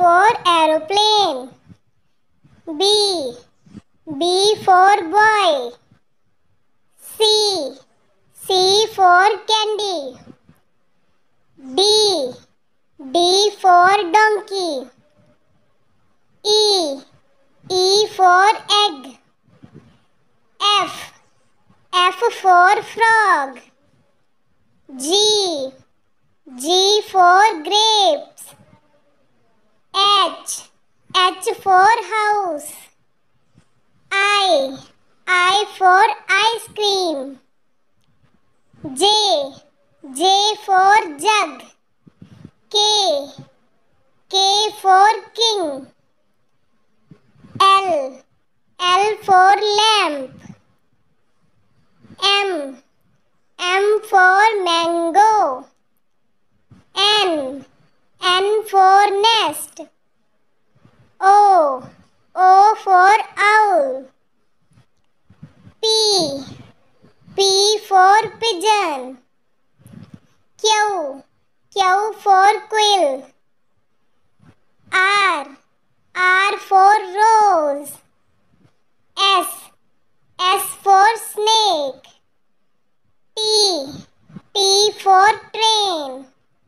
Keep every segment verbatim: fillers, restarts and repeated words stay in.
for aeroplane. B. B for boy. C. C for candy. D. D for donkey. E. E for egg. F. F for frog. G. G for grapes. H. H for house. I. I for ice cream. J. J for jug. K. K for king. L. L for lamp. M. M for mango. N. N for nest. O. O for owl. P. P for pigeon. Q. Q for quil. R. R for rose. S. S for snake. T. T for train.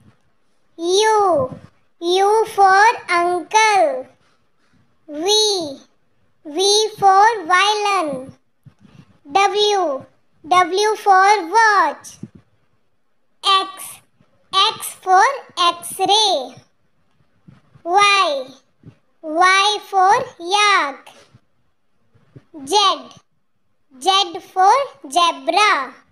U. U for uncle. V. V for violin. W. W for watch. X. X for X-ray. Y. Y for yalk. Z. Z for zebra.